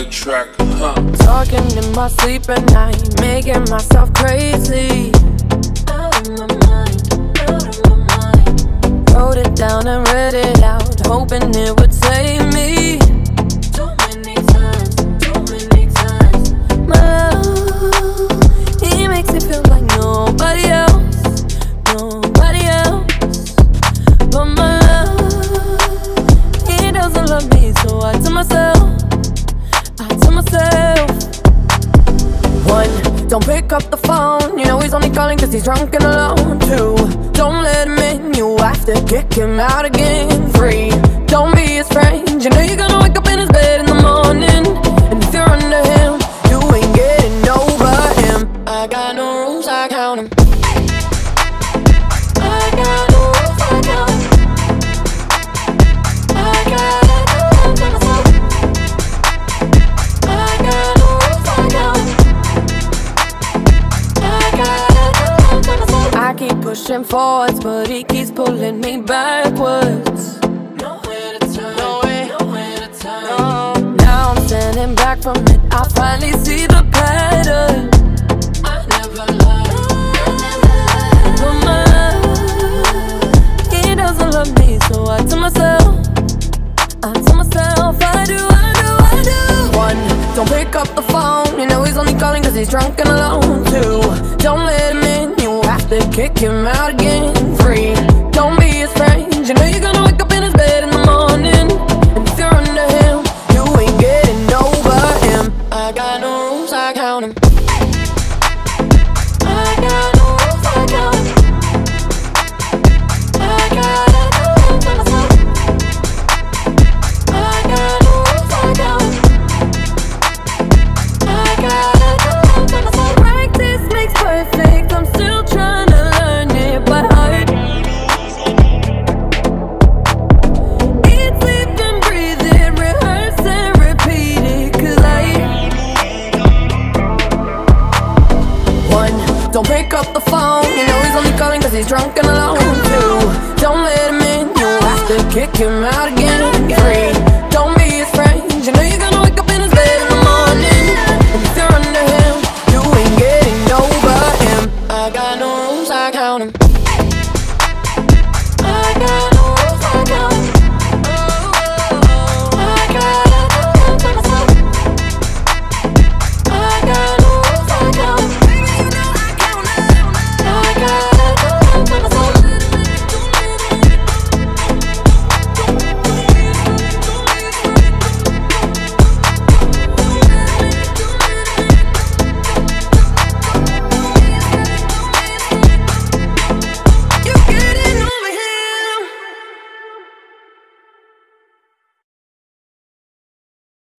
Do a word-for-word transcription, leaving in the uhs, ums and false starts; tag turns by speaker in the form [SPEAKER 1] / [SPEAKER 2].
[SPEAKER 1] track, huh?
[SPEAKER 2] Talking in my sleep at night, making myself crazy. Out of my mind, out of my mind. Wrote it down and read it out, hoping it would save me. Too many times, too many times. My love, he makes me feel like nobody else, nobody else. But my love, he doesn't love me, so I tell myself, I tell myself. One, don't pick up the phone, you know he's only calling cause he's drunk and alone. Two, don't let him in, you have to kick him out again. Three, don't be his friend, you know you're gonna wake up in his bed in the morning. And if you're under him, you ain't getting over him. I got no rules, I count him. I got no rules, I count him. I got I keep pushing forwards, but he keeps pulling me backwards. Nowhere to turn, nowhere, nowhere to turn. No. Now I'm standing back from it, I finally see the pattern. I never lied, I never lied. But my love, he doesn't love me, so I tell myself, I tell myself, I do, I do, I do. One, don't pick up the phone, you know he's only calling cause he's drunk and alone. Two, don't let him in, you have to kick him out again. Three, don't be his friend, you know you're gonna wake up in his bed in the morning. And if you're under him, you ain't getting over him. I got no rules, I count him. I got no rules, I count him. I got no rules, I count him. I got no rules, I count him. I got no rules, I count him. Practice makes perfect, I'm still trying to learn it by heart. Eat, sleep and breathe it, rehearse and repeat it, cause I One, don't pick up the phone, you know he's only calling cause he's drunk and alone. Two, don't let him in, you have to kick him out again.